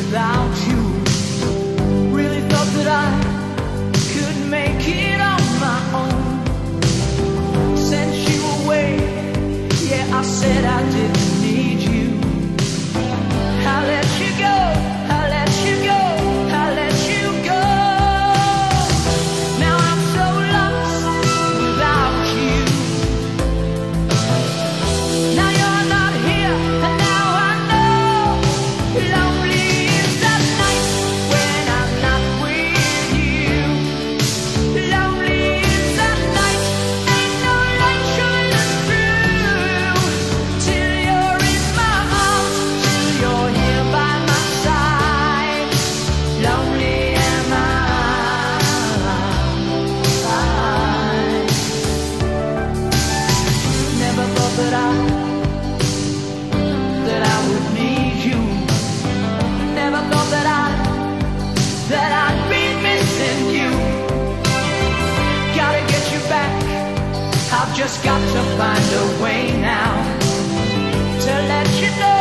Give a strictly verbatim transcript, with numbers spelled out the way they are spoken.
without you. Really thought that I could make it on my own. Sent you away, yeah, I said I didn't need you. I let you go, I let you go, I let you go. Now I'm so lost without you. Now you're not here, and now I know. Lonely is that night when I'm not with you. Lonely is that night, ain't no light shining through. Till you're in my arms, till you're here by my side. Lonely am I. Never thought that I that I would need you. Never thought that I that I'd be missing you. Gotta get you back. I've just got to find a way now to let you know.